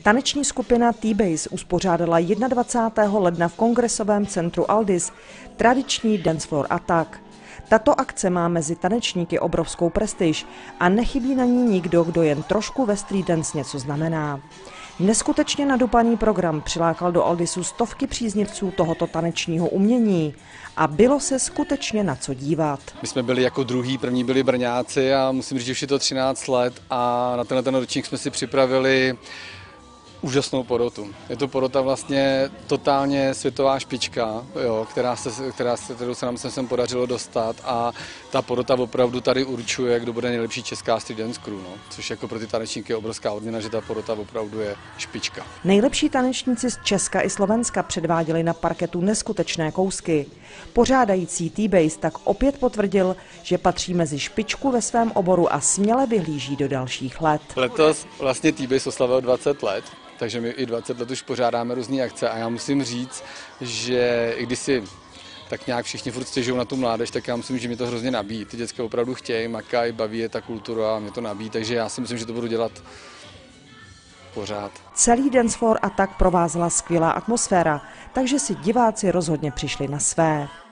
Taneční skupina T-Base uspořádala 21. ledna v kongresovém centru Aldis tradiční Dance Floor Attack. Tato akce má mezi tanečníky obrovskou prestiž a nechybí na ní nikdo, kdo jen trošku ve street dance něco znamená. Neskutečně nadupaný program přilákal do Aldisu stovky příznivců tohoto tanečního umění a bylo se skutečně na co dívat. My jsme byli jako druhý, první byli Brňáci a musím říct, že už je to 13 let a na tenhle ročník jsme si připravili úžasnou porotu. Je to porota vlastně totálně světová špička, jo, kterou se nám sem podařilo dostat a ta porota opravdu tady určuje, kdo bude nejlepší česká street dance crew, no, což jako pro ty tanečníky je obrovská odměna, že ta porota opravdu je špička. Nejlepší tanečníci z Česka i Slovenska předváděli na parketu neskutečné kousky. Pořádající T-Base tak opět potvrdil, že patří mezi špičku ve svém oboru a směle vyhlíží do dalších let. Letos vlastně T-Base oslavil 20 let. Takže my i 20 let už pořádáme různé akce a já musím říct, že i když si tak nějak všichni furt stěžují na tu mládež, tak já myslím, že mě to hrozně nabíjí. Ty děcka opravdu chtějí, makají, baví je ta kultura a mě to nabíjí, takže já si myslím, že to budu dělat pořád. Celý Dance Floor Attack provázela skvělá atmosféra, takže si diváci rozhodně přišli na své.